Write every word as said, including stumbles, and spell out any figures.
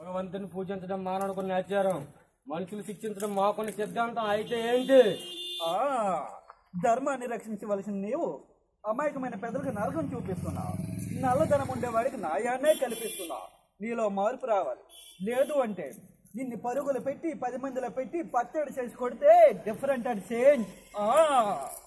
భగవంతుని పూజించడం మానవుడికి ఆచారం, మనుషులు శిక్షించడం మాకున్న సిద్ధాంతం. అయితే ఏంటి? ఆ ధర్మాన్ని రక్షించవలసిన నీవు అమాయకమైన పెద్దలకు నరకం చూపిస్తున్నావు. నల్లధనం ఉండేవాడికి న్యాయాన్నే కల్పిస్తున్నావు. నీలో మార్పు రావాలి. లేదు అంటే నిన్ను పరుగులు పెట్టి పది మందిలో పెట్టి పచ్చడి చేసి కొడితే డిఫరెంట్ అండ్ చేంజ్.